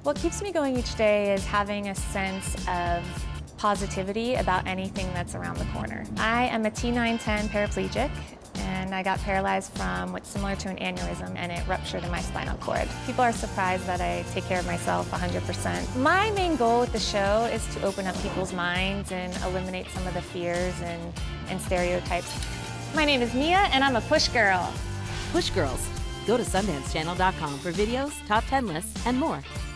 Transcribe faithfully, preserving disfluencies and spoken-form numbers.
What keeps me going each day is having a sense of positivity about anything that's around the corner. I am a T nine ten paraplegic, and I got paralyzed from what's similar to an aneurysm, and it ruptured in my spinal cord. People are surprised that I take care of myself one hundred percent. My main goal with the show is to open up people's minds and eliminate some of the fears and, and stereotypes. My name is Mia, and I'm a push girl. Push Girls. Go to Sundance Channel dot com for videos, top ten lists, and more.